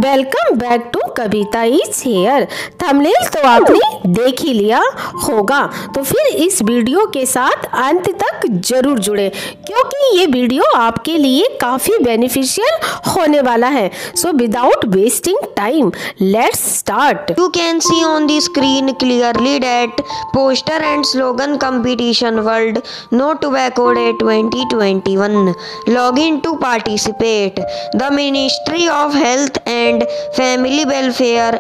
Welcome back to Kavita is here. Thumbnail तो आपने देख ही लिया होगा, तो फिर इस वीडियो के साथ अंत तक जरूर जुड़े क्योंकि ये वीडियो आपके लिए काफ़ी बेनिफिशियल होने वाला है। So without wasting time let's start. You can see on the screen clearly that poster and slogan competition World No Tobacco Day 2021. Login to participate. The Ministry of Health and Family Welfare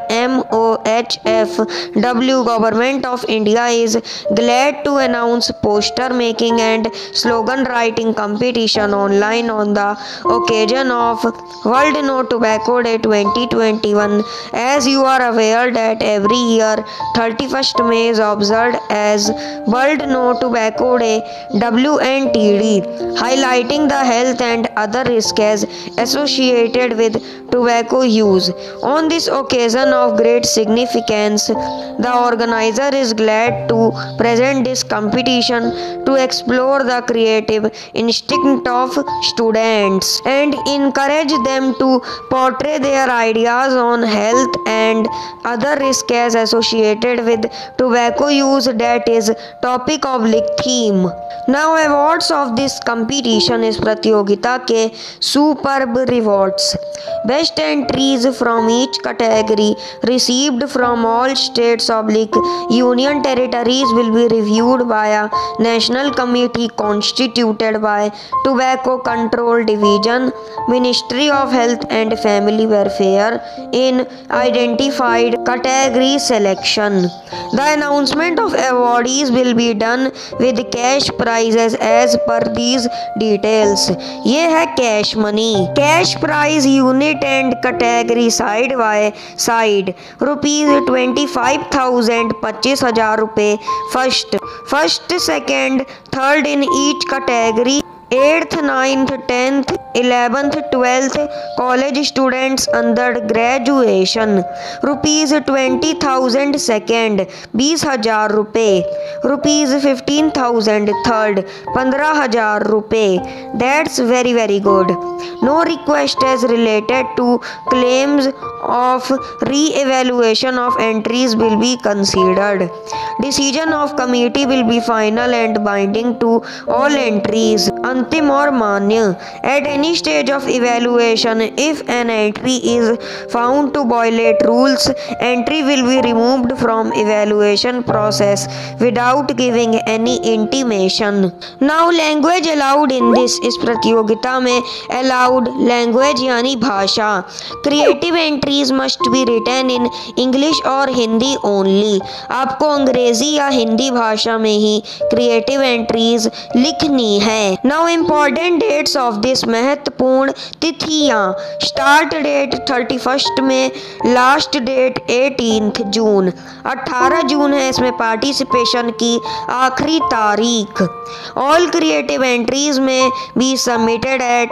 MOHFW Government of India is glad to announce poster making and slogan writing competition online on the occasion of World No Tobacco Day 2021. As you are aware that every year 31st May is observed as World No Tobacco Day WNTD, highlighting the health and other risks associated with tobacco use. On this occasion of great significance, the organizer is glad to present this competition to explore the creative instinct of students and encourage them to portray their ideas on health and other risks associated with tobacco use, that is topic oblique theme. Now awards of this competition is प्रतियोगिता के superb rewards. Best entries from each category received from all states oblique union territories will be reviewed by a national committee constituted by Tobacco Control Division, Ministry of Health and Family Welfare in identified category selection. The announcement of awardees will be done with cash prizes as per these details. ये है cash money. Cash prize unit and category side by side ₹25,000 25,000 रुपये first second third in each category. 8th, 9th, 10th, 11th, 12th college students under graduation ₹20,000 second 20,000 रुपये, ₹15,000 third 15,000 रुपये। That's very good. No request is related to claims of re-evaluation of entries will be considered. Decision of committee will be final and binding to all entries. अंतिम और मान्य। At any stage of evaluation, if an entry is found to violate rules, entry will be removed from evaluation process without giving any intimation. Now language allowed in this, इस प्रतियोगिता में allowed language यानी भाषा। Creative entries must be written in English और Hindi only. आपको अंग्रेजी या हिंदी भाषा में ही creative entries लिखनी है। Now important dates of this, महत्वपूर्ण तिथियां। स्टार्ट डेट 31st में, लास्ट डेट 18th जून। 18 जून है इसमें पार्टिसिपेशन की आखिरी तारीख। ऑल क्रिएटिव एंट्रीज में be submitted at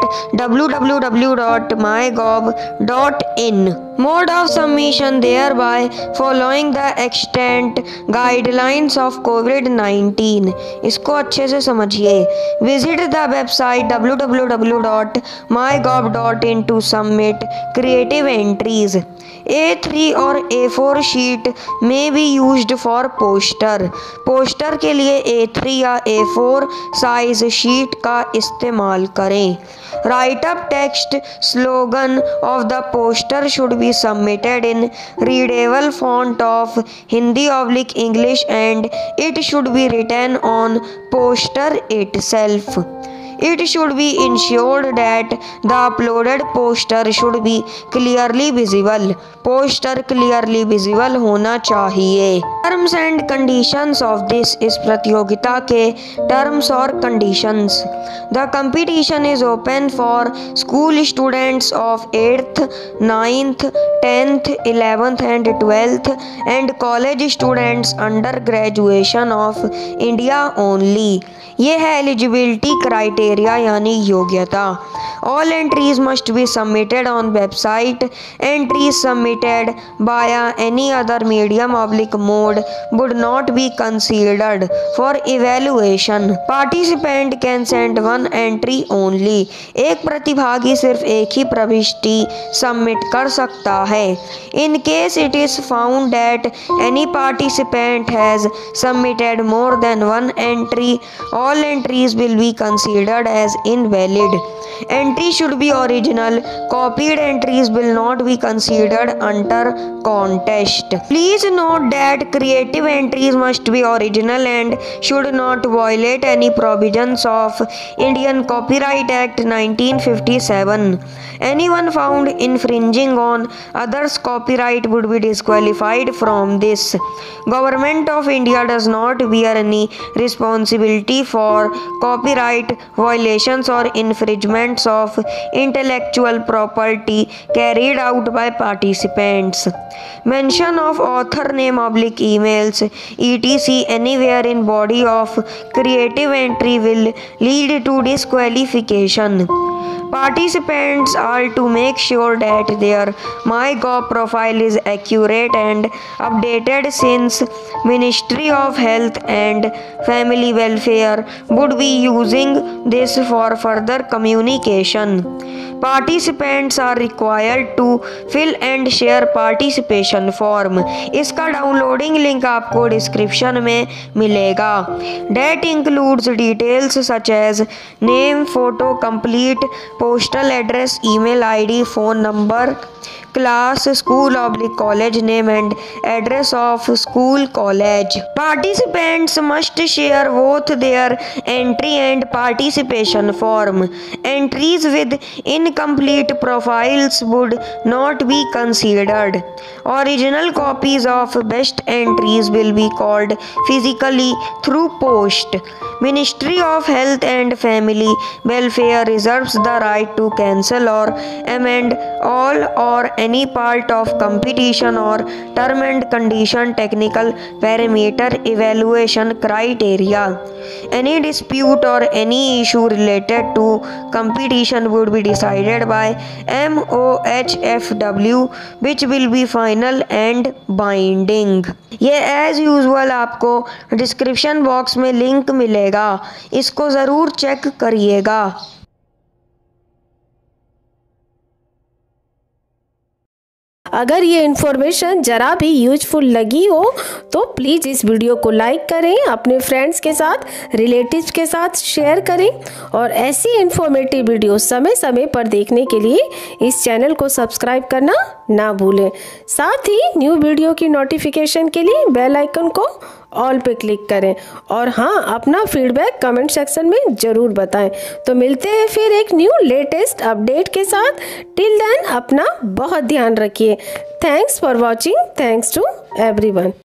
www.mygov.in. Mode of submission thereby following the extant guidelines of COVID-19. इसको अच्छे से समझिए। Visit the website www.mygov.in to submit creative entries. A3 और A4 शीट में भी यूज्ड फॉर पोस्टर। पोस्टर के लिए A3 या A4 साइज शीट का इस्तेमाल करें। Write up text slogan of the poster should be submitted in readable font of Hindi oblique English and it should be written on poster itself. It should be ensured that the uploaded poster should be clearly visible. Poster clearly visible होना चाहिए। Terms and conditions of this, इस प्रतियोगिता के terms और conditions. The competition is open for school students of 8th, 9th, 10th, 11th and 12th and college students under graduation of India only. ये है eligibility criteria. Criteria यानी योग्यता। All entries must be submitted on website. Entries submitted via any other medium mode would not be considered for evaluation. Participant can send one entry only. एक प्रतिभागी सिर्फ एक ही प्रविष्टि submit कर सकता है। In case it is found that any participant has submitted more than one entry, all entries will be considered as invalid. Entry should be original. Copied entries will not be considered under contest. Please note that creative entries must be original and should not violate any provisions of Indian Copyright Act 1957. Anyone found infringing on others' copyright would be disqualified from this. Government of India does not bear any responsibility for copyright violations or infringements of intellectual property carried out by participants. Mention of author name / emails etc. anywhere in body of creative entry will lead to disqualification. Participants are to make sure that their MyGov profile is accurate and updated, since Ministry of Health and Family Welfare would be using this for further communication. Participants are required to fill and share participation form. इसका downloading link आपको description में मिलेगा. That includes details such as name, photo, complete postal address, email ID, phone number, class, school / college name and address of school college. Participants must share both their entry and participation form. Entries with incomplete profiles would not be considered. Original copies of best entries will be called physically through post. Ministry of Health and Family Welfare reserves the right to cancel or amend all or any part of competition or term and condition technical parameter evaluation criteria. Any dispute or any issue related to competition would be decided by MOHFW, which will be final and binding. ये as usual आपको description box में link मिलेगा, इसको ज़रूर check करिएगा. अगर ये information ज़रा भी यूजफुल लगी हो तो प्लीज़ इस वीडियो को लाइक करें, अपने फ्रेंड्स के साथ, रिलेटिव्स के साथ शेयर करें और ऐसी इन्फॉर्मेटिव वीडियो समय समय पर देखने के लिए इस चैनल को सब्सक्राइब करना ना भूलें. साथ ही न्यू वीडियो की नोटिफिकेशन के लिए बेल आइकन को ऑल पे क्लिक करें और हाँ, अपना फीडबैक कमेंट सेक्शन में ज़रूर बताएं. तो मिलते हैं फिर एक न्यू लेटेस्ट अपडेट के साथ. टिल देन अपना बहुत ध्यान रखिए. Thanks for watching. Thanks to everyone.